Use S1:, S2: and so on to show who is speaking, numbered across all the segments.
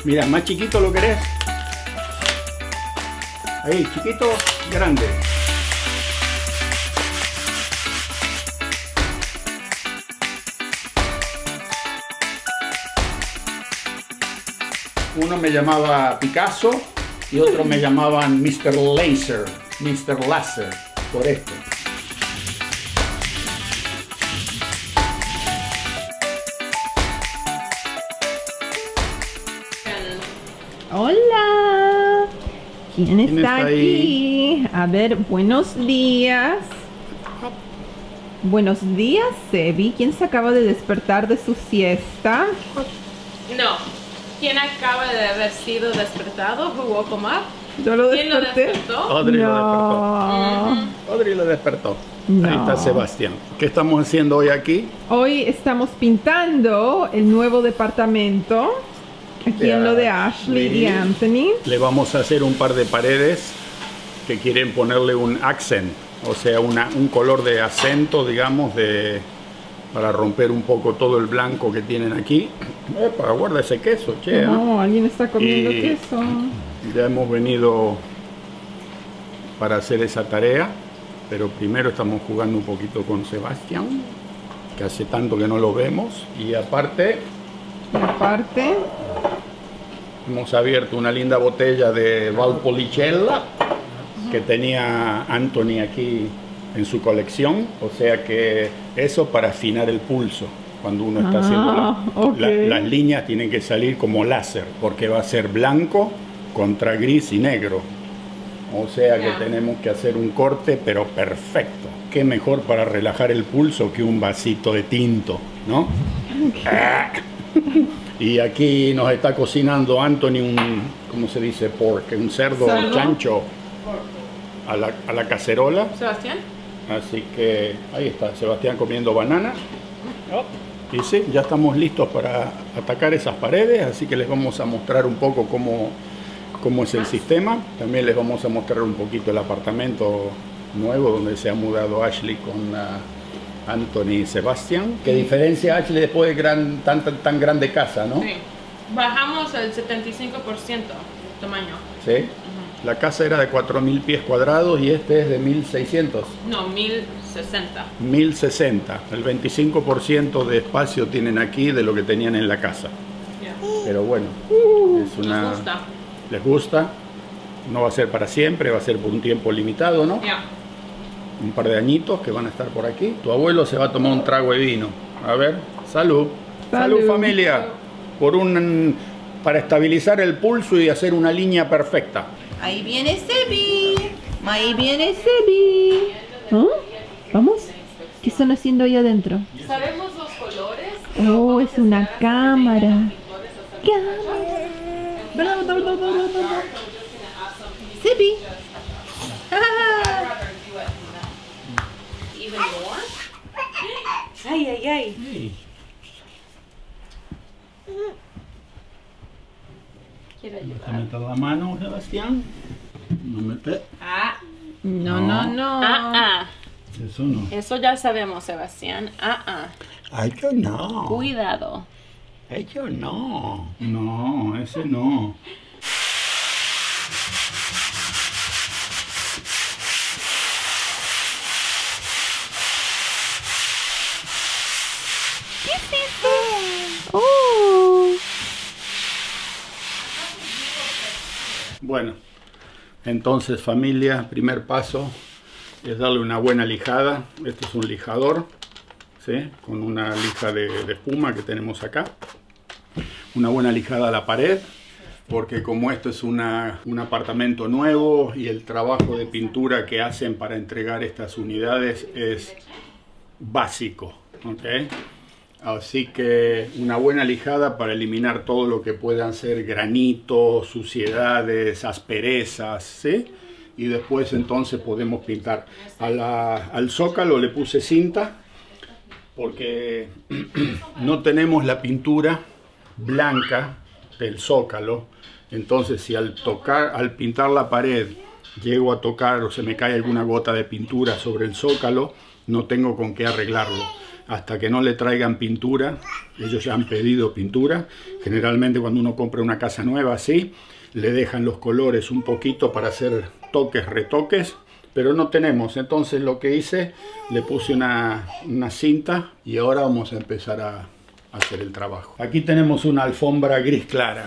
S1: Mira, más chiquito lo querés. Ahí, chiquito, grande. Uno me llamaba Picasso y otro me llamaban Mr. Laser, Mr. Laser, por esto.
S2: Hola. ¿Quién está aquí?
S1: Ahí?
S2: A ver, buenos días. Buenos días, Sebi. ¿Quién se acaba de despertar de su siesta?
S3: No. ¿Quién acaba de haber sido despertado? Who woke him up?
S2: Yo lo
S3: ¿Quién lo
S2: desperté.
S3: despertó?
S1: Audrey lo
S2: No.
S1: despertó. Audrey lo despertó.
S2: No.
S1: Ahí está Sebastián. ¿Qué estamos haciendo hoy aquí?
S2: Hoy estamos pintando el nuevo departamento. Aquí en lo de Ashley y Anthony.
S1: Le vamos a hacer un par de paredes que quieren ponerle un accent, o sea, un color de acento, digamos, para romper un poco todo el blanco que tienen aquí. Epa, guarda ese queso, che.
S2: No, alguien está comiendo
S1: Y
S2: queso.
S1: Ya hemos venido para hacer esa tarea, pero primero estamos jugando un poquito con Sebastián, que hace tanto que no lo vemos, y aparte hemos abierto una linda botella de Valpolicella que tenía Anthony aquí en su colección, o sea que eso para afinar el pulso. Cuando uno está haciendo
S2: ok.
S1: las líneas tienen que salir como láser, porque va a ser blanco contra gris y negro. O sea que tenemos que hacer un corte, pero perfecto. Qué mejor para relajar el pulso que un vasito de tinto, ¿no? Y aquí nos está cocinando Anthony ¿cómo se dice? Pork, un cerdo chancho a la cacerola.
S3: ¿Sebastián?
S1: Así que ahí está, Sebastián comiendo banana. Y sí, ya estamos listos para atacar esas paredes, así que les vamos a mostrar un poco cómo es el sistema. También les vamos a mostrar un poquito el apartamento nuevo donde se ha mudado Ashley con Anthony y Sebastián. ¿Qué diferencia, Ashley, después de tan grande casa, no?
S3: Sí. Bajamos el 75% tamaño.
S1: Sí. La casa era de 4.000 pies cuadrados y este es de 1.600.
S3: No, 1060.
S1: 1.060. El 25% de espacio tienen aquí de lo que tenían en la casa.
S3: Yeah.
S1: Pero bueno, es una...
S3: Nos gusta.
S1: Les gusta. No va a ser para siempre, va a ser por un tiempo limitado, ¿no?
S3: Yeah.
S1: Un par de añitos que van a estar por aquí. Tu abuelo se va a tomar un trago de vino. A ver, salud. Salud,
S2: Salud.
S1: familia. Para estabilizar el pulso y hacer una línea perfecta.
S2: Ahí viene Sebi. Ahí viene Sebi. ¿Ah? ¿Vamos? ¿Qué están haciendo ahí adentro?
S3: ¿Sabemos los colores?
S2: Oh, es una cámara. Sebi.
S3: Even more? Ay, ay, ay.
S1: Sí.
S3: Quiero
S1: ¿Vas a
S3: ayudar.
S1: meter la mano, Sebastián? No mete.
S3: Ah,
S2: No.
S1: Eso no.
S3: eso ya sabemos, Sebastián.
S1: Ay, que no.
S3: Cuidado.
S1: Ay, que no. No, ese no.
S2: Oh.
S1: Bueno, entonces familia, primer paso es darle una buena lijada. Este es un lijador, ¿sí? Con una lija de espuma que tenemos acá. Una buena lijada a la pared, porque como esto es un apartamento nuevo y el trabajo de pintura que hacen para entregar estas unidades es básico, ¿ok? Así que una buena lijada para eliminar todo lo que puedan ser granitos, suciedades, asperezas, ¿sí? Y después entonces podemos pintar. Al zócalo le puse cinta porque no tenemos la pintura blanca del zócalo. Entonces si al pintar la pared llego a tocar o se me cae alguna gota de pintura sobre el zócalo, no tengo con qué arreglarlo. hasta que no le traigan pintura. Ellos ya han pedido pintura. Generalmente cuando uno compra una casa nueva así, le dejan los colores un poquito para hacer toques, retoques, pero no tenemos. Entonces lo que hice, le puse una cinta y ahora vamos a empezar a hacer el trabajo. Aquí tenemos una alfombra gris clara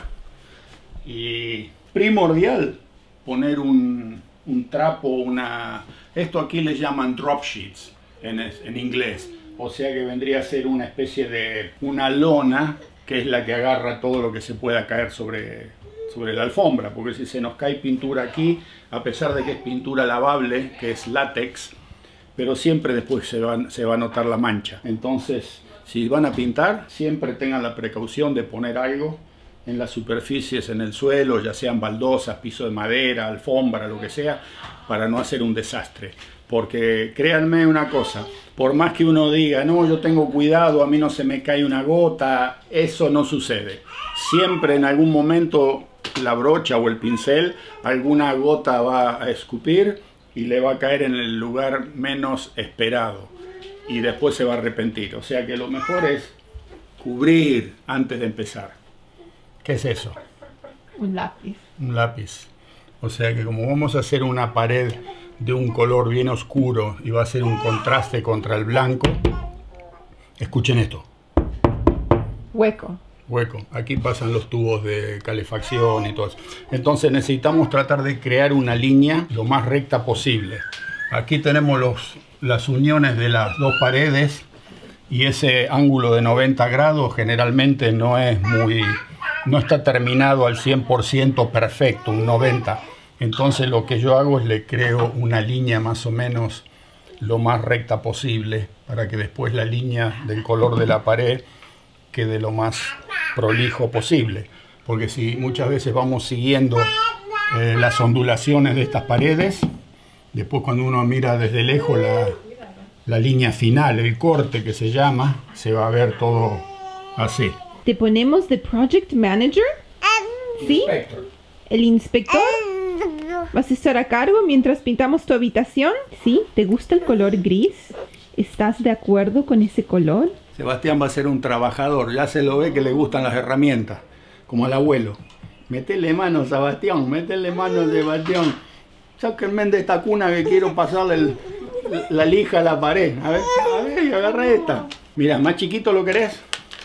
S1: y primordial poner un trapo, esto aquí les llaman drop sheets en inglés, o sea que vendría a ser una especie de una lona que es la que agarra todo lo que se pueda caer sobre la alfombra, porque si se nos cae pintura aquí, a pesar de que es pintura lavable, que es látex, pero siempre después se va a notar la mancha. Entonces, si van a pintar, siempre tengan la precaución de poner algo en las superficies, en el suelo, ya sean baldosas, piso de madera, alfombra, lo que sea, para no hacer un desastre. Porque créanme una cosa, por más que uno diga, no, yo tengo cuidado, a mí no se me cae una gota, eso no sucede. Siempre en algún momento la brocha o el pincel, alguna gota va a escupir y le va a caer en el lugar menos esperado. Y después se va a arrepentir. O sea que lo mejor es cubrir antes de empezar. ¿Qué es eso?
S2: Un lápiz.
S1: Un lápiz. O sea que como vamos a hacer una pared de un color bien oscuro y va a ser un contraste contra el blanco, escuchen esto.
S2: Hueco.
S1: Hueco. Aquí pasan los tubos de calefacción y todo eso. Entonces necesitamos tratar de crear una línea lo más recta posible. Aquí tenemos las uniones de las dos paredes y ese ángulo de 90 grados generalmente no está terminado al 100% perfecto, un 90. Entonces lo que yo hago es le creo una línea más o menos lo más recta posible para que después la línea del color de la pared quede lo más prolijo posible. Porque si muchas veces vamos siguiendo las ondulaciones de estas paredes, después cuando uno mira desde lejos la línea final, el corte que se llama, se va a ver todo así.
S2: ¿Te ponemos de Project Manager? ¿Sí?
S1: Inspector.
S2: ¿El inspector? ¿Vas a estar a cargo mientras pintamos tu habitación? ¿Sí? ¿Te gusta el color gris? ¿Estás de acuerdo con ese color?
S1: Sebastián va a ser un trabajador, ya se lo ve que le gustan las herramientas, como al abuelo. Métele mano, Sebastián, métele mano, Sebastián. Sáquenme de esta cuna que quiero pasarle la lija a la pared. A ver, agarra esta. Mira, ¿más chiquito lo querés?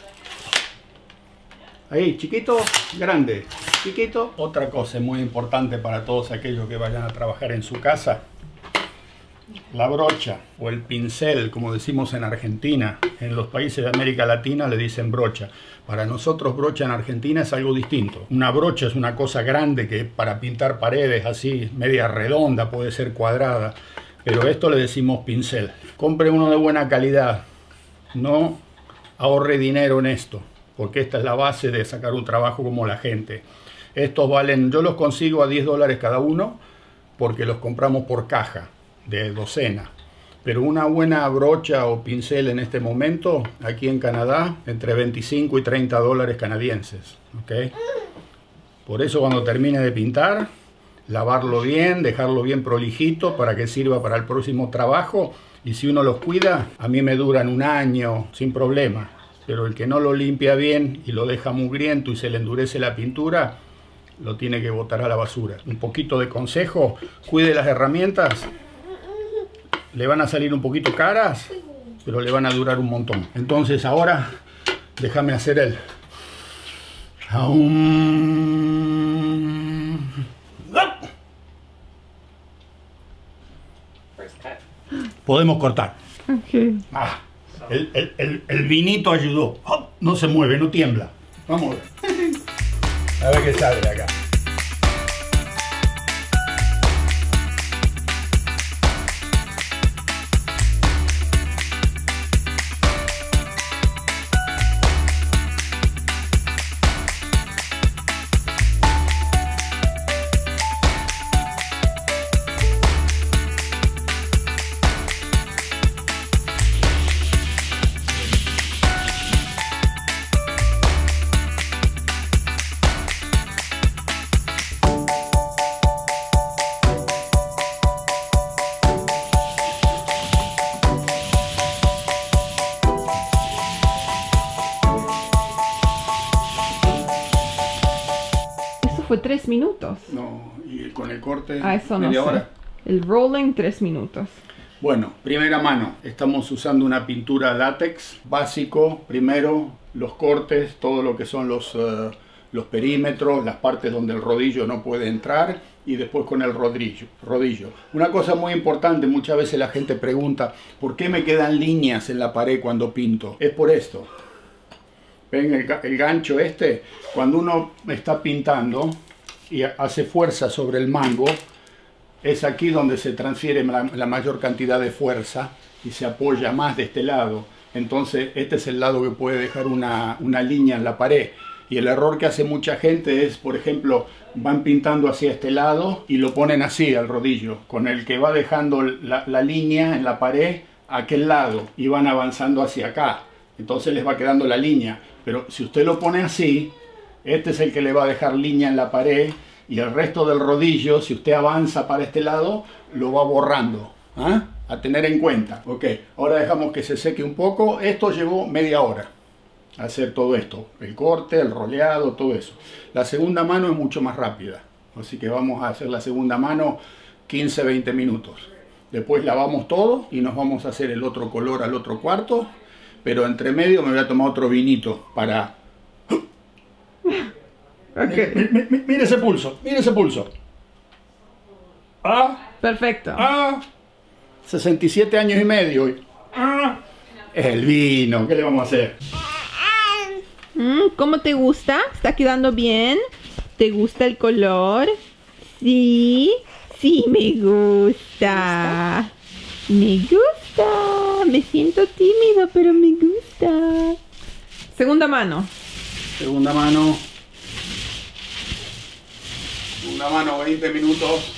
S1: Ahí, chiquito, grande. Chiquito. Otra cosa muy importante para todos aquellos que vayan a trabajar en su casa. La brocha o el pincel, como decimos en Argentina. En los países de América Latina le dicen brocha. Para nosotros brocha en Argentina es algo distinto. Una brocha es una cosa grande que para pintar paredes así, media redonda, puede ser cuadrada. Pero esto le decimos pincel. Compre uno de buena calidad. No ahorre dinero en esto, porque esta es la base de sacar un trabajo como la gente. Estos valen, yo los consigo a $10 cada uno, porque los compramos por caja de docena. Pero una buena brocha o pincel en este momento, aquí en Canadá, entre 25 y 30 dólares canadienses. ¿Okay? Por eso cuando termine de pintar, lavarlo bien, dejarlo bien prolijito para que sirva para el próximo trabajo. Y si uno los cuida, a mí me duran un año sin problema. Pero el que no lo limpia bien y lo deja mugriento y se le endurece la pintura, lo tiene que botar a la basura. Un poquito de consejo, cuide las herramientas. Le van a salir un poquito caras, pero le van a durar un montón. Entonces ahora, déjame hacer el... Podemos cortar.
S2: Okay.
S1: El vinito ayudó. No se mueve, no tiembla. Vamos a ver. A ver qué sale de acá.
S2: fue 3 minutos.
S1: No, y con el corte
S2: Eso no
S1: media
S2: sé.
S1: hora.
S2: El rolling 3 minutos.
S1: Bueno, primera mano, estamos usando una pintura látex básico. Primero, los cortes, todo lo que son los perímetros, las partes donde el rodillo no puede entrar, y después con el rodillo. Una cosa muy importante, muchas veces la gente pregunta, ¿por qué me quedan líneas en la pared cuando pinto? Es por esto. ¿Ven el gancho este? Cuando uno está pintando y hace fuerza sobre el mango, es aquí donde se transfiere la mayor cantidad de fuerza y se apoya más de este lado. Entonces este es el lado que puede dejar una línea en la pared. Y el error que hace mucha gente es, por ejemplo, van pintando hacia este lado y lo ponen así al rodillo, con el que va dejando la línea en la pared a aquel lado, y van avanzando hacia acá. Entonces les va quedando la línea. Pero si usted lo pone así, este es el que le va a dejar línea en la pared, y el resto del rodillo, si usted avanza para este lado, lo va borrando. ¿Ah? A tener en cuenta. Ok, ahora dejamos que se seque un poco. Esto llevó media hora hacer todo esto, el corte, el roleado, todo eso. La segunda mano es mucho más rápida, así que vamos a hacer la segunda mano 15-20 minutos. Después lavamos todo y nos vamos a hacer el otro color al otro cuarto, pero entre medio me voy a tomar otro vinito para...
S2: Okay.
S1: Mire ese pulso, mire ese pulso. Ah,
S2: Perfecto.
S1: 67 años y medio. Es el vino, ¿qué le vamos a hacer?
S2: ¿Cómo te gusta? ¿Está quedando bien? ¿Te gusta el color? Sí, sí me gusta. Me gusta. Me siento tímido, pero me gusta. Segunda mano.
S1: Segunda mano. Segunda mano, 20 minutos.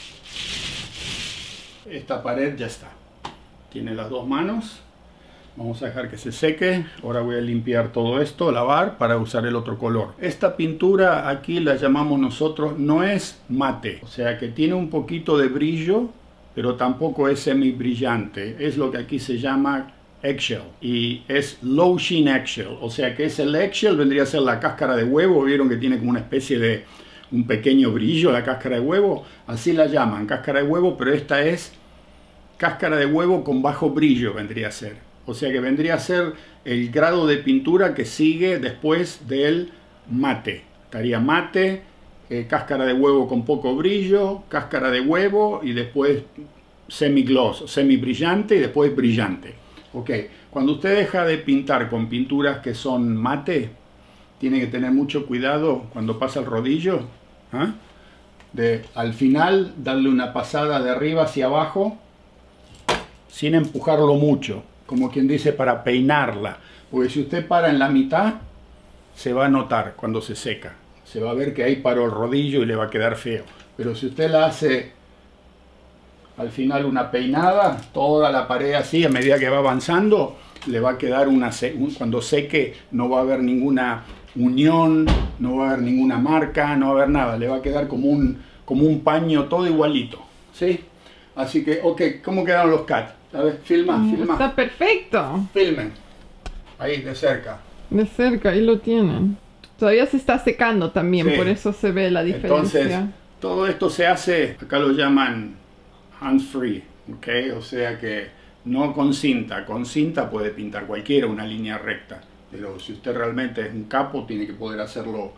S1: Esta pared ya está. Tiene las dos manos. Vamos a dejar que se seque. Ahora voy a limpiar todo esto, lavar, para usar el otro color. Esta pintura aquí la llamamos nosotros, no es mate. O sea que tiene un poquito de brillo, pero tampoco es semi brillante. Es lo que aquí se llama eggshell. Y es low sheen eggshell. O sea que es el eggshell, vendría a ser la cáscara de huevo. ¿Vieron que tiene como una especie de un pequeño brillo la cáscara de huevo? Así la llaman, cáscara de huevo, pero esta es cáscara de huevo con bajo brillo, vendría a ser. O sea que vendría a ser el grado de pintura que sigue después del mate. Estaría mate, cáscara de huevo con poco brillo, cáscara de huevo y después semi-gloss, semi-brillante y después brillante. Ok, cuando usted deja de pintar con pinturas que son mate, tiene que tener mucho cuidado cuando pasa el rodillo. De al final darle una pasada de arriba hacia abajo sin empujarlo mucho, como quien dice, para peinarla, porque si usted para en la mitad se va a notar cuando se seca, se va a ver que ahí paró el rodillo y le va a quedar feo. Pero si usted la hace al final una peinada, toda la pared así, a medida que va avanzando, le va a quedar cuando seque no va a haber ninguna unión, no va a haber ninguna marca, no va a haber nada, le va a quedar como un paño todo igualito, ¿sí? Así que, ok, ¿cómo quedaron los cats? A ver, filma.
S2: Está perfecto.
S1: Filmen. Ahí, de cerca.
S2: De cerca, ahí lo tienen. Todavía se está secando también,
S1: Sí.
S2: por eso se ve la diferencia.
S1: Entonces, todo esto se hace, acá lo llaman hands-free, ¿ok? O sea que no con cinta. Con cinta puede pintar cualquiera una línea recta. Pero si usted realmente es un capo, tiene que poder hacerlo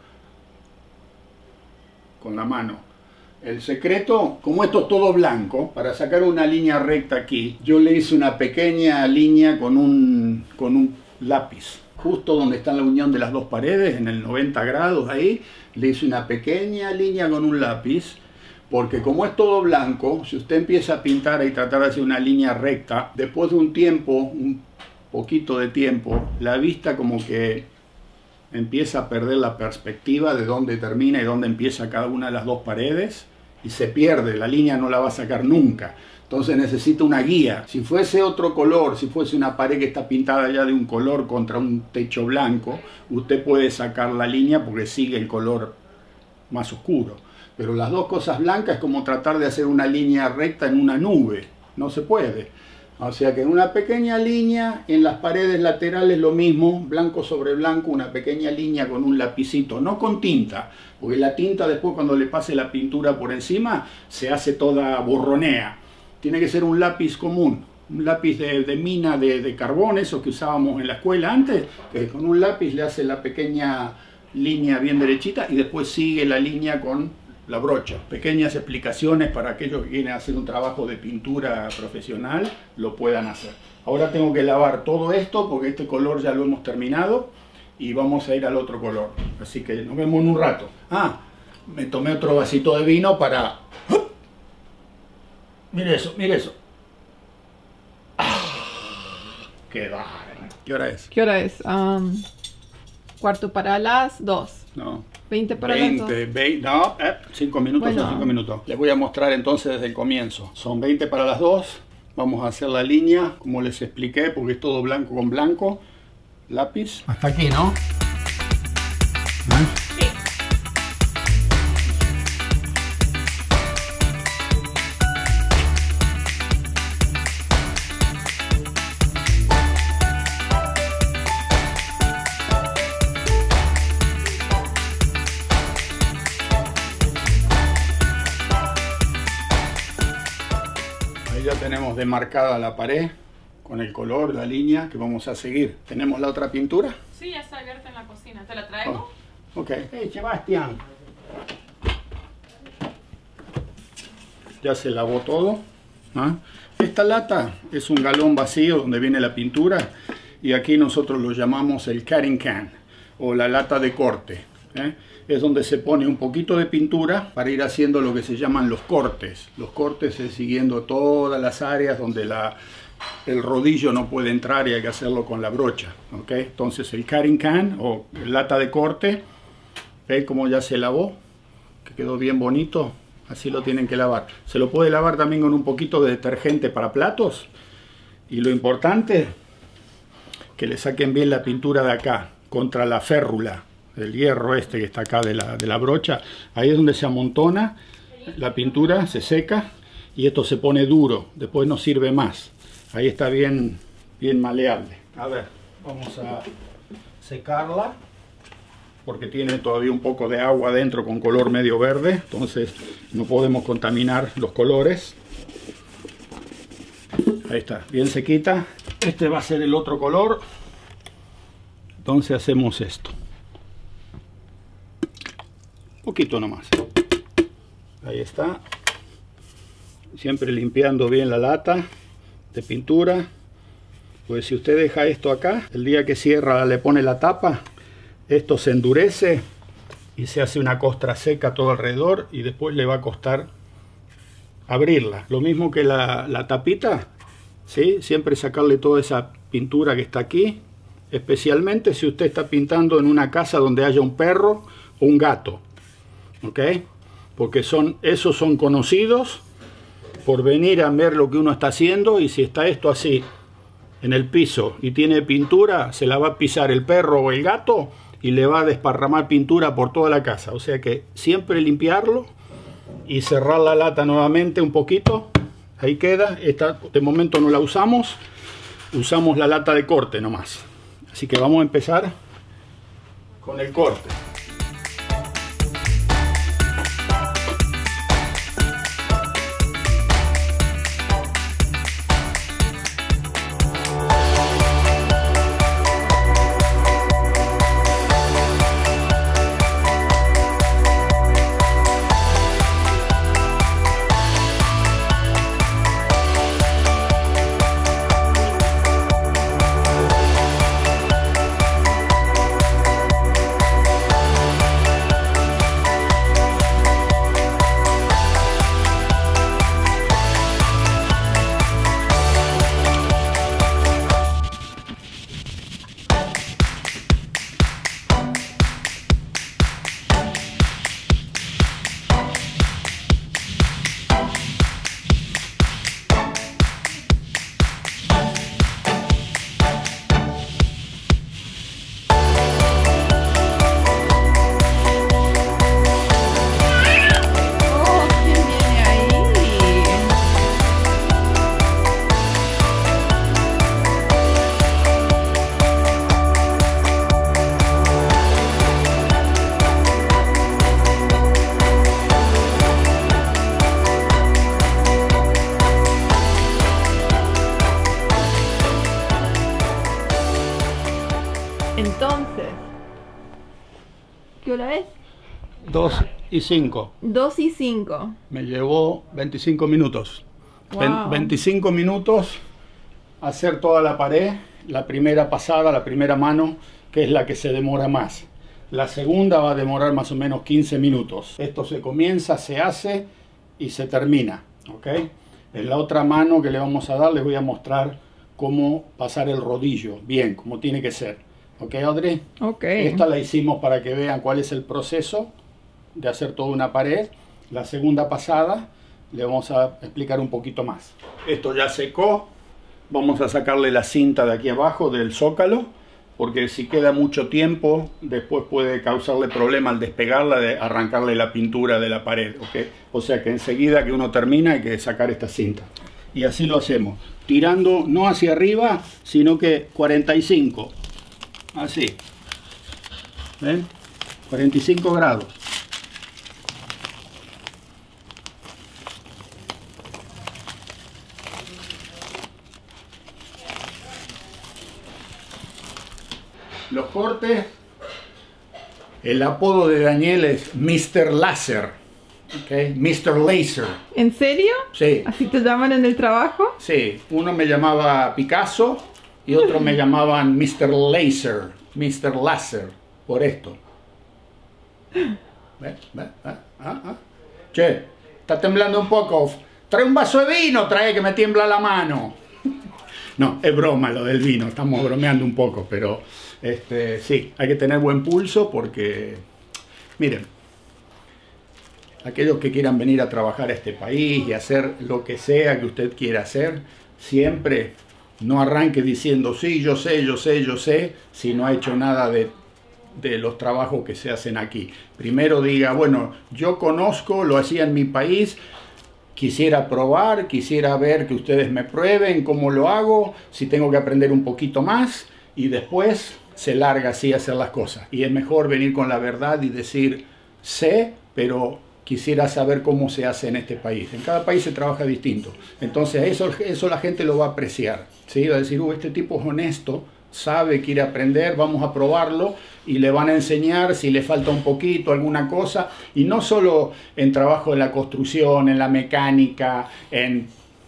S1: con la mano. El secreto, como esto es todo blanco, para sacar una línea recta aquí, yo le hice una pequeña línea con un lápiz. Justo donde está la unión de las dos paredes, en el 90 grados ahí, le hice una pequeña línea con un lápiz, porque como es todo blanco, si usted empieza a pintar y tratar de hacer una línea recta, después de un tiempo, un poquito de tiempo, la vista como que empieza a perder la perspectiva de dónde termina y dónde empieza cada una de las dos paredes, y se pierde, la línea no la va a sacar nunca. Entonces necesita una guía. Si fuese otro color, si fuese una pared que está pintada ya de un color contra un techo blanco, usted puede sacar la línea porque sigue el color más oscuro. Pero las dos cosas blancas es como tratar de hacer una línea recta en una nube. No se puede. O sea que una pequeña línea en las paredes laterales, lo mismo, blanco sobre blanco, una pequeña línea con un lapicito, no con tinta, porque la tinta después cuando le pase la pintura por encima se hace toda borronea. Tiene que ser un lápiz común, un lápiz de mina de carbón, eso que usábamos en la escuela antes, que con un lápiz le hace la pequeña línea bien derechita y después sigue la línea con la brocha. Pequeñas explicaciones para aquellos que quieren hacer un trabajo de pintura profesional, lo puedan hacer. Ahora tengo que lavar todo esto porque este color ya lo hemos terminado y vamos a ir al otro color. Así que nos vemos en un rato. Ah, me tomé otro vasito de vino para... ¡Oh! Mire eso, mire eso. ¡Ah! ¡Qué bárbaro! ¿Qué hora es?
S2: ¿Qué hora es? Cuarto para las 2.
S1: No.
S2: 20 para las 2.
S1: 20, no, 5 minutos,
S2: bueno.
S1: Son 5 minutos. Les voy a mostrar entonces desde el comienzo. Son 20 para las 2. Vamos a hacer la línea, como les expliqué, porque es todo blanco con blanco. Lápiz. Hasta aquí, ¿no?
S3: Sí.
S1: Ahí ya tenemos demarcada la pared con el color, la línea que vamos a seguir. ¿Tenemos la otra pintura?
S3: Sí, ya está abierta en la cocina. ¿Te la traigo?
S1: Oh, ok. Hey, Sebastián. Ya se lavó todo. ¿Ah? Esta lata es un galón vacío donde viene la pintura y aquí nosotros lo llamamos el cutting can o la lata de corte. Es donde se pone un poquito de pintura para ir haciendo lo que se llaman los cortes. Los cortes es siguiendo todas las áreas donde el rodillo no puede entrar y hay que hacerlo con la brocha. ¿Okay? Entonces el cutting can o lata de corte, ¿ven cómo ya se lavó? Que quedó bien bonito. Así lo tienen que lavar. Se lo puede lavar también con un poquito de detergente para platos. Y lo importante, que le saquen bien la pintura de acá, contra la férrula, el hierro este que está acá de la brocha. Ahí es donde se amontona la pintura, se seca y esto se pone duro. Después no sirve más. Ahí está bien maleable. A ver, vamos a secarla. Porque tiene todavía un poco de agua dentro con color medio verde, entonces no podemos contaminar los colores. Ahí está, bien sequita. Este va a ser el otro color. Entonces hacemos esto. Un poquito nomás. Ahí está. Siempre limpiando bien la lata de pintura. Pues si usted deja esto acá, el día que cierra le pone la tapa, esto se endurece y se hace una costra seca todo alrededor y después le va a costar abrirla. Lo mismo que la tapita, ¿sí? Siempre sacarle toda esa pintura que está aquí, especialmente si usted está pintando en una casa donde haya un perro o un gato, ¿ok? Porque esos son conocidos por venir a ver lo que uno está haciendo y si está esto así en el piso y tiene pintura, se la va a pisar el perro o el gato y le va a desparramar pintura por toda la casa. O sea que siempre limpiarlo y cerrar la lata nuevamente un poquito. Ahí queda. Esta de momento no la usamos. Usamos la lata de corte nomás. Así que vamos a empezar con el corte. 2 y 5.
S2: 2 y 5.
S1: Me llevó 25 minutos.
S2: Wow.
S1: 25 minutos hacer toda la pared. La primera pasada, la primera mano, que es la que se demora más. La segunda va a demorar más o menos 15 minutos. Esto se comienza, se hace y se termina. ¿Ok? En la otra mano que le vamos a dar les voy a mostrar cómo pasar el rodillo. Bien, como tiene que ser. ¿Ok, Audrey?
S2: Ok.
S1: Esta la hicimos para que vean cuál es el proceso de hacer toda una pared. La segunda pasada le vamos a explicar un poquito más. Esto ya secó. Vamos a sacarle la cinta de aquí abajo del zócalo, porque si queda mucho tiempo, después puede causarle problema al despegarla, de arrancarle la pintura de la pared. ¿Okay? O sea que enseguida que uno termina hay que sacar esta cinta. Y así lo hacemos, tirando no hacia arriba, sino que 45. Así. ¿Ven? 45 grados. Los cortes, el apodo de Daniel es Mr. Laser, ¿okay? Mr. Laser.
S2: ¿En serio?
S1: Sí,
S2: ¿Así te llaman en el trabajo?
S1: sí. Uno me llamaba Picasso y otro me llamaban Mr. Laser, Mr. Laser, por esto. ¿Ves? ¿Ves? Che, está temblando un poco. Trae un vaso de vino, trae que me tiembla la mano. No, es broma lo del vino, estamos bromeando un poco, pero sí, hay que tener buen pulso porque, miren, aquellos que quieran venir a trabajar a este país y hacer lo que sea que usted quiera hacer, siempre no arranque diciendo, sí, yo sé, si no ha hecho nada de los trabajos que se hacen aquí. Primero diga, bueno, yo conozco, lo hacía en mi país, quisiera probar, quisiera ver que ustedes me prueben cómo lo hago, si tengo que aprender un poquito más, y después se larga así a hacer las cosas. Y es mejor venir con la verdad y decir, sé, pero quisiera saber cómo se hace en este país. En cada país se trabaja distinto. Entonces eso la gente lo va a apreciar, ¿sí? Va a decir, este tipo es honesto, sabe, quiere aprender, vamos a probarlo, y le van a enseñar si le falta un poquito, alguna cosa, y no solo en trabajo en la construcción, en la mecánica, en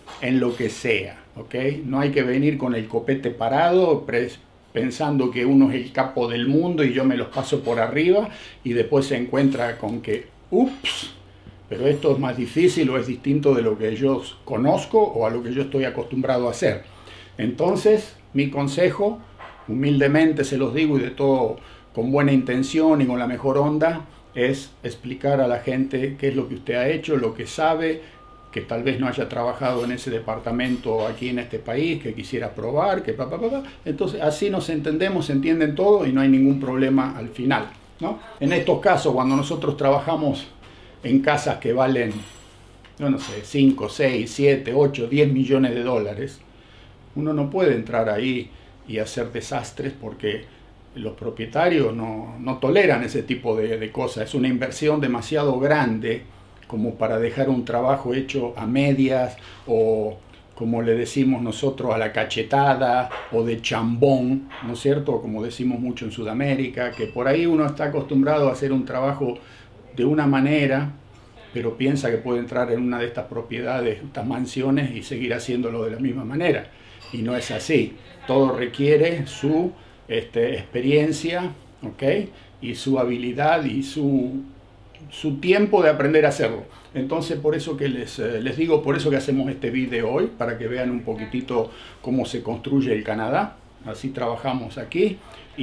S1: lo que sea, ¿ok? No hay que venir con el copete parado, pensando que uno es el capo del mundo y yo me los paso por arriba, y después se encuentra con que, ups, pero esto es más difícil o es distinto de lo que yo conozco o a lo que yo estoy acostumbrado a hacer. Entonces, mi consejo, humildemente se los digo y de todo con buena intención y con la mejor onda, es explicar a la gente qué es lo que usted ha hecho, lo que sabe, que tal vez no haya trabajado en ese departamento aquí en este país, que quisiera probar, que Entonces así nos entendemos, se entienden todo y no hay ningún problema al final, ¿no? En estos casos, cuando nosotros trabajamos en casas que valen, yo no sé, 5, 6, 7, 8, 10 millones de dólares, uno no puede entrar ahí y hacer desastres porque los propietarios no toleran ese tipo de cosas. Es una inversión demasiado grande como para dejar un trabajo hecho a medias o, como le decimos nosotros, a la cachetada o de chambón, ¿no es cierto? Como decimos mucho en Sudamérica, que por ahí uno está acostumbrado a hacer un trabajo de una manera, pero piensa que puede entrar en una de estas propiedades, estas mansiones, y seguir haciéndolo de la misma manera. Y no es así. Todo requiere su experiencia, ¿ok? Y su habilidad y su tiempo de aprender a hacerlo. Entonces, por eso que les digo, por eso que hacemos este video hoy, para que vean un poquitito cómo se construye el Canadá. Así trabajamos aquí.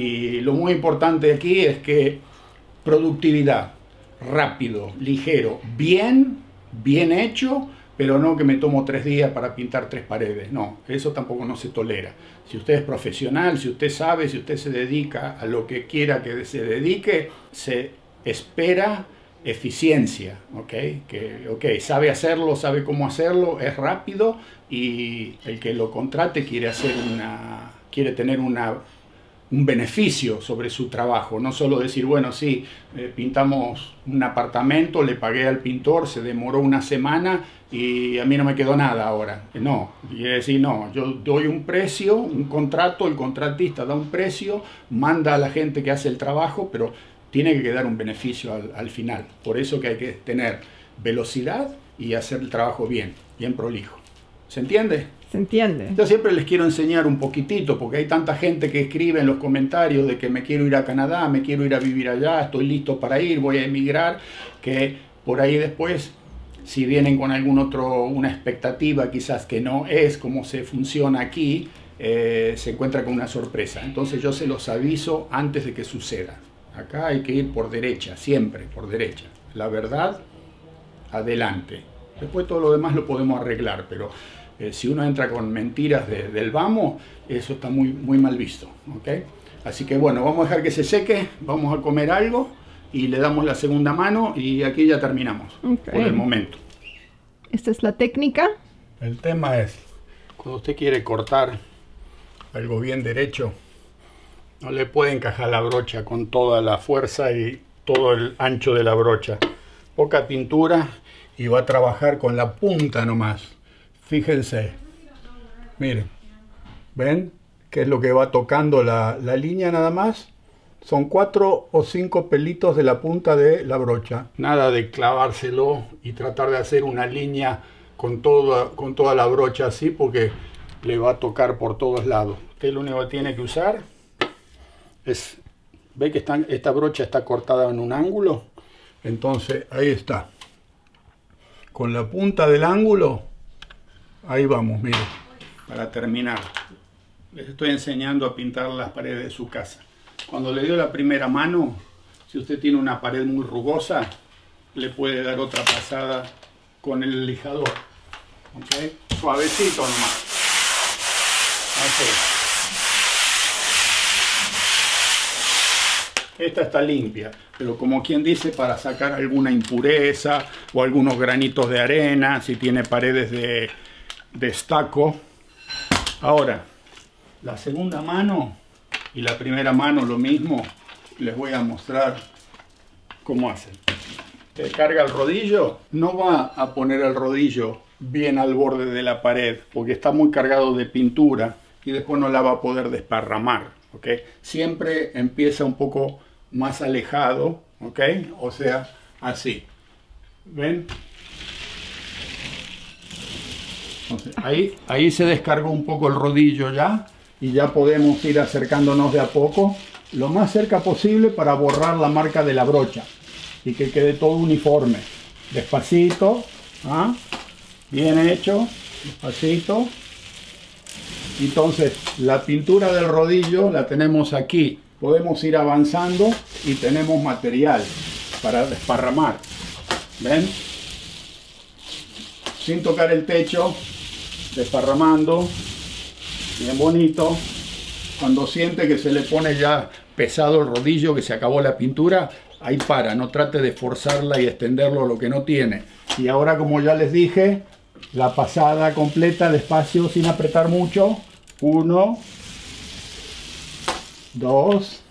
S1: Y lo muy importante aquí es que productividad, rápido, ligero, bien hecho, pero no que me tomo 3 días para pintar 3 paredes. No, eso tampoco no se tolera. Si usted es profesional, si usted sabe, si usted se dedica a lo que quiera que se dedique, se espera eficiencia, ¿ok? Sabe hacerlo, sabe cómo hacerlo, es rápido, y el que lo contrate quiere tener un beneficio sobre su trabajo, no solo decir, bueno, sí, pintamos un apartamento, le pagué al pintor, se demoró una semana y a mí no me quedó nada ahora. No, quiere decir, no, yo doy un precio, un contrato, el contratista da un precio, manda a la gente que hace el trabajo, pero tiene que quedar un beneficio al final. Por eso que hay que tener velocidad y hacer el trabajo bien prolijo. ¿Se entiende?
S2: Se entiende.
S1: Yo siempre les quiero enseñar un poquitito, porque hay tanta gente que escribe en los comentarios de que me quiero ir a Canadá, me quiero ir a vivir allá, estoy listo para ir, voy a emigrar, que por ahí después, si vienen con una expectativa quizás que no es como se funciona aquí, se encuentra con una sorpresa. Entonces yo se los aviso antes de que suceda. Acá hay que ir por derecha, siempre por derecha. La verdad, adelante. Después todo lo demás lo podemos arreglar, pero si uno entra con mentiras del vamos, eso está muy mal visto, ¿ok? Así que bueno, vamos a dejar que se seque, vamos a comer algo y le damos la segunda mano y aquí ya terminamos, por el momento.
S2: Esta es la técnica.
S1: El tema es, cuando usted quiere cortar algo bien derecho, no le puede encajar la brocha con toda la fuerza y todo el ancho de la brocha. Poca pintura y va a trabajar con la punta nomás. Fíjense, miren, ¿ven qué es lo que va tocando la línea nada más? Son 4 o 5 pelitos de la punta de la brocha. Nada de clavárselo y tratar de hacer una línea con toda la brocha así, porque le va a tocar por todos lados. Usted lo único que tiene que usar es, ve que esta brocha está cortada en un ángulo, entonces ahí está. Con la punta del ángulo, ahí vamos, miren. Para terminar, les estoy enseñando a pintar las paredes de su casa. Cuando le dio la primera mano, si usted tiene una pared muy rugosa, le puede dar otra pasada con el lijador. ¿Okay? Suavecito nomás. Así. Esta está limpia, pero como quien dice, para sacar alguna impureza o algunos granitos de arena, si tiene paredes de estaco. Ahora, la segunda mano y la primera mano lo mismo, les voy a mostrar cómo hacen. Te carga el rodillo, no va a poner el rodillo bien al borde de la pared, porque está muy cargado de pintura y después no la va a poder desparramar, ¿ok? Siempre empieza un poco más alejado, ¿ok? O sea, así. ¿Ven? Entonces, ahí se descargó un poco el rodillo ya, y ya podemos ir acercándonos de a poco, lo más cerca posible para borrar la marca de la brocha y que quede todo uniforme. Despacito, ¿ah? Bien hecho, despacito. Entonces, la pintura del rodillo la tenemos aquí. Podemos ir avanzando y tenemos material para desparramar. ¿Ven? Sin tocar el techo, desparramando, bien bonito. Cuando siente que se le pone ya pesado el rodillo, que se acabó la pintura, ahí para, no trate de forzarla y extenderlo lo que no tiene. Y ahora, como ya les dije, la pasada completa, despacio, sin apretar mucho. 1, 2,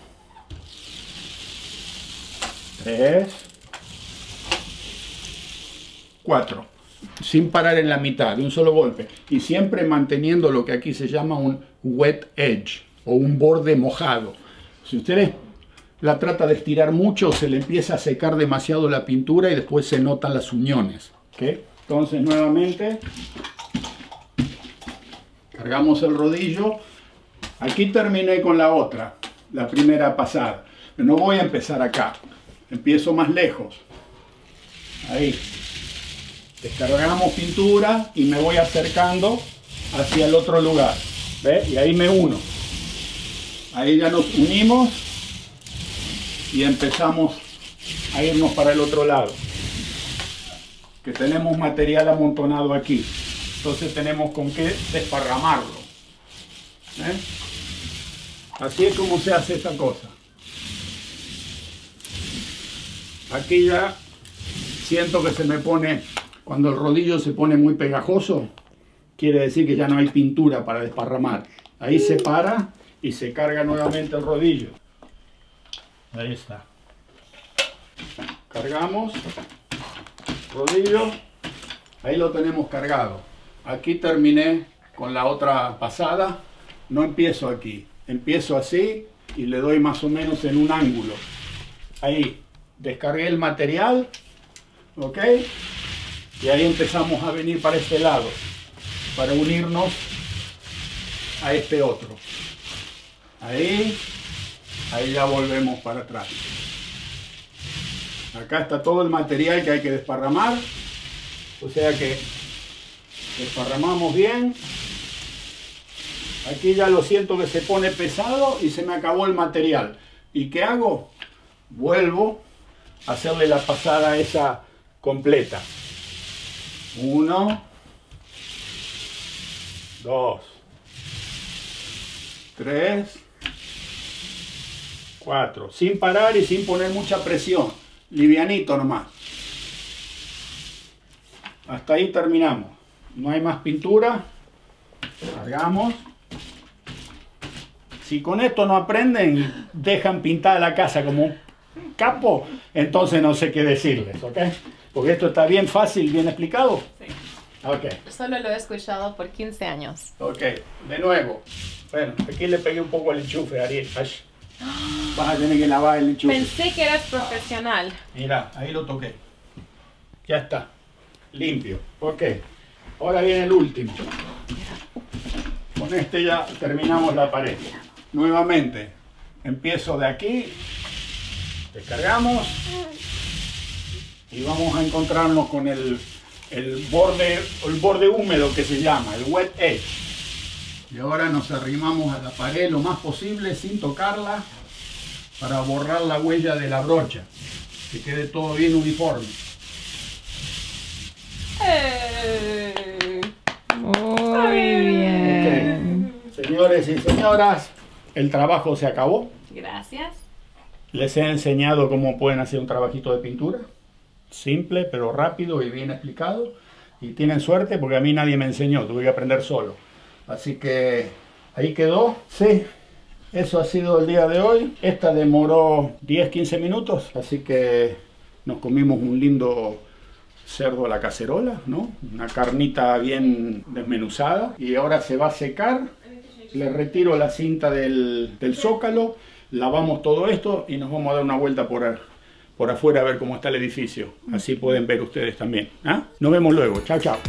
S1: 3, 4, sin parar en la mitad, de un solo golpe, y siempre manteniendo lo que aquí se llama un wet edge o un borde mojado. Si usted la trata de estirar mucho, se le empieza a secar demasiado la pintura y después se notan las uniones, ¿okay? Entonces, nuevamente cargamos el rodillo. Aquí terminé con la otra, la primera pasada, pero no voy a empezar acá, empiezo más lejos. Ahí descargamos pintura y me voy acercando hacia el otro lugar. ¿Ve? Y ahí me uno. Ahí ya nos unimos y empezamos a irnos para el otro lado, que tenemos material amontonado aquí. Entonces tenemos con qué desparramarlo. Así es como se hace esta cosa. Aquí ya siento que se me pone, cuando el rodillo se pone muy pegajoso, quiere decir que ya no hay pintura para desparramar. Ahí se para y se carga nuevamente el rodillo. Ahí está. Cargamos rodillo. Ahí lo tenemos cargado. Aquí terminé con la otra pasada. No empiezo aquí. Empiezo así y le doy más o menos en un ángulo. Ahí descargué el material, ¿ok? Y ahí empezamos a venir para este lado, para unirnos a este otro. Ahí ya volvemos para atrás. Acá está todo el material que hay que desparramar, o sea que desparramamos bien. Aquí ya lo siento que se pone pesado y se me acabó el material. ¿Y qué hago? Vuelvo a hacerle la pasada esa completa. 1, 2, 3, 4. Sin parar y sin poner mucha presión. Livianito nomás. Hasta ahí terminamos. No hay más pintura. Cargamos. Si con esto no aprenden y dejan pintada la casa como un capo, entonces no sé qué decirles, ¿ok? Porque esto está bien fácil, bien explicado.
S3: Sí.
S1: Ok.
S3: Solo lo he escuchado por 15 años.
S1: Ok, de nuevo. Bueno, aquí le pegué un poco al enchufe, Ariel. Vas a tener que lavar el enchufe.
S3: Pensé que eras profesional.
S1: Mira, ahí lo toqué. Ya está. Limpio. Ok. Ahora viene el último. Con este ya terminamos la pared. Nuevamente, empiezo de aquí. Descargamos. Y vamos a encontrarnos con el borde húmedo que se llama, el wet edge. Y ahora nos arrimamos a la pared lo más posible sin tocarla para borrar la huella de la brocha, que quede todo bien uniforme.
S2: Muy bien.
S1: Okay. Señores y señoras, el trabajo se acabó.
S3: Gracias.
S1: Les he enseñado cómo pueden hacer un trabajito de pintura. Simple, pero rápido y bien explicado. Y tienen suerte porque a mí nadie me enseñó, tuve que aprender solo. Así que ahí quedó. Sí, eso ha sido el día de hoy. Esta demoró 10-15 minutos, así que nos comimos un lindo cerdo a la cacerola, ¿no? Una carnita bien desmenuzada. Y ahora se va a secar. Le retiro la cinta del zócalo, lavamos todo esto y nos vamos a dar una vuelta por afuera a ver cómo está el edificio. Así pueden ver ustedes también. ¿Ah? Nos vemos luego. Chao, chao.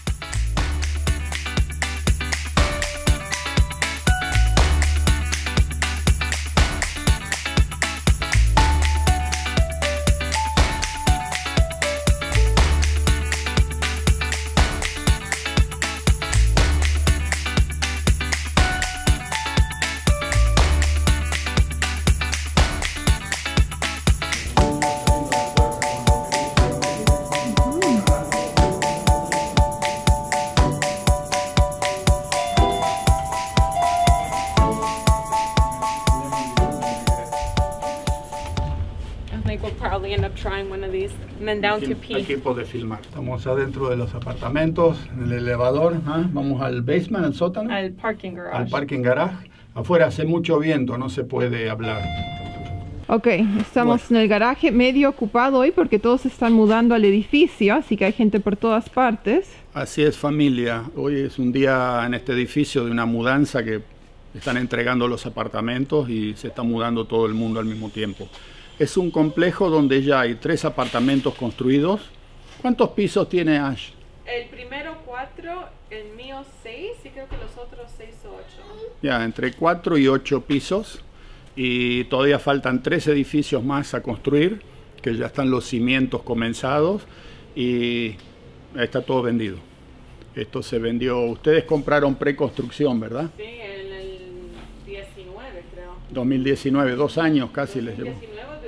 S3: Probably end up trying one of these and then down to pee.
S1: Aquí puede filmar. Estamos adentro de los apartamentos, en el elevador. ¿Ah? Vamos al basement, al sótano.
S3: Al parking garage.
S1: Al parking garage. Afuera hace mucho viento, no se puede hablar.
S2: Ok, estamos en el garaje medio ocupado hoy porque todos se están mudando al edificio, así que hay gente por todas partes.
S1: Así es, familia. Hoy es un día en este edificio de una mudanza que están entregando los apartamentos y se está mudando todo el mundo al mismo tiempo. Es un complejo donde ya hay 3 apartamentos construidos. ¿Cuántos pisos tiene Ash?
S3: El primero 4, el mío 6 y creo que los otros 6 o 8.
S1: Ya, entre 4 y 8 pisos. Y todavía faltan 3 edificios más a construir, que ya están los cimientos comenzados y está todo vendido. Esto se vendió, ustedes compraron preconstrucción, ¿verdad?
S3: Sí, en el 19 creo.
S1: 2019, 2 años casi les llevó.
S3: 2019 o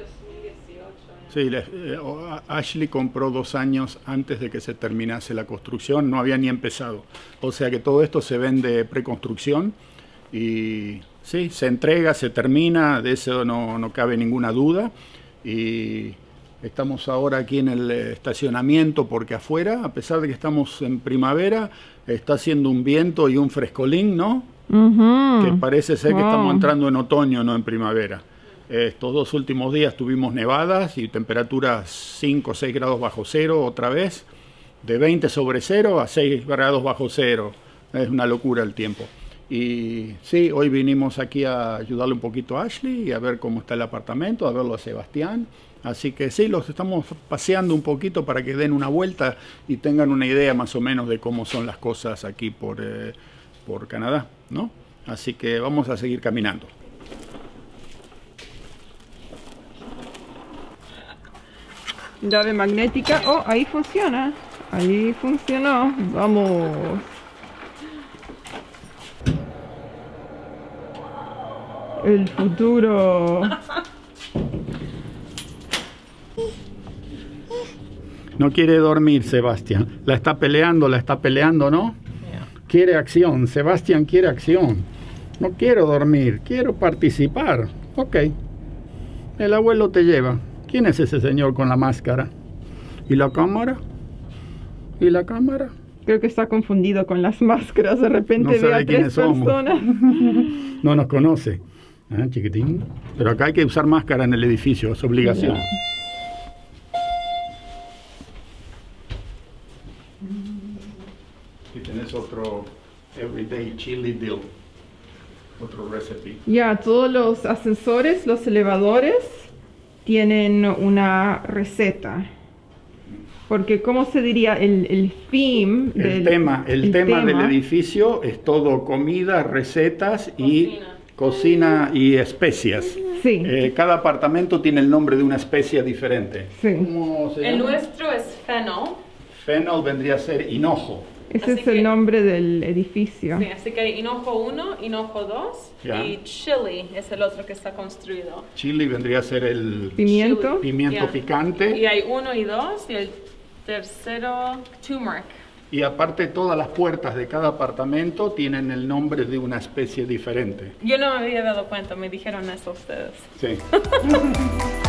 S3: 2018.
S1: Sí, Ashley compró 2 años antes de que se terminase la construcción, no había ni empezado. O sea que todo esto se vende preconstrucción y sí, se entrega, se termina, de eso no cabe ninguna duda. Y estamos ahora aquí en el estacionamiento porque afuera, a pesar de que estamos en primavera, está haciendo un viento y un frescolín, ¿no? Que parece ser que estamos entrando en otoño, no en primavera. Estos 2 últimos días tuvimos nevadas y temperaturas 5 o 6 grados bajo cero otra vez. De 20 sobre cero a 6 grados bajo cero. Es una locura el tiempo. Y sí, hoy vinimos aquí a ayudarle un poquito a Ashley y a ver cómo está el apartamento, a verlo a Sebastián. Así que sí, los estamos paseando un poquito para que den una vuelta y tengan una idea más o menos de cómo son las cosas aquí por Canadá, ¿no? Así que vamos a seguir caminando.
S2: Llave magnética. Oh, ahí funciona. Ahí funcionó. Vamos. El futuro.
S1: No quiere dormir, Sebastián. La está peleando, ¿no? Quiere acción. Sebastián quiere acción. No quiero dormir, quiero participar. Ok. El abuelo te lleva. ¿Quién es ese señor con la máscara? ¿Y la cámara? ¿Y la cámara?
S2: Creo que está confundido con las máscaras. De repente
S1: No sabe
S2: ve a 3
S1: quiénes somos.
S2: personas.
S1: No nos conoce. Ah, chiquitín. Pero acá hay que usar máscara en el edificio, es obligación. Y tenés otro everyday chili deal. Otro recipe.
S2: Ya, todos los ascensores, los elevadores tienen una receta. Porque, ¿cómo se diría? El theme
S1: El tema del edificio es todo comida, recetas y cocina y especias.
S2: Sí.
S1: Cada apartamento tiene el nombre de una especia diferente.
S2: Sí.
S1: ¿Cómo se
S3: El
S1: llama?
S3: nuestro es fennel.
S1: Fennel vendría a ser hinojo.
S2: Ese
S3: Así
S2: es el
S3: que-
S2: nombre del edificio.
S3: Sí, así que hay hinojo 1, hinojo 2
S1: Ya.
S3: y chili es el otro que está construido.
S1: Chili vendría a ser el
S2: Pimiento.
S1: pimiento
S3: Ya.
S1: picante.
S3: Y hay 1 y 2 y el tercero turmeric.
S1: Y aparte todas las puertas de cada apartamento tienen el nombre de una especie diferente.
S3: Yo no me había dado cuenta, me dijeron eso ustedes.
S1: Sí.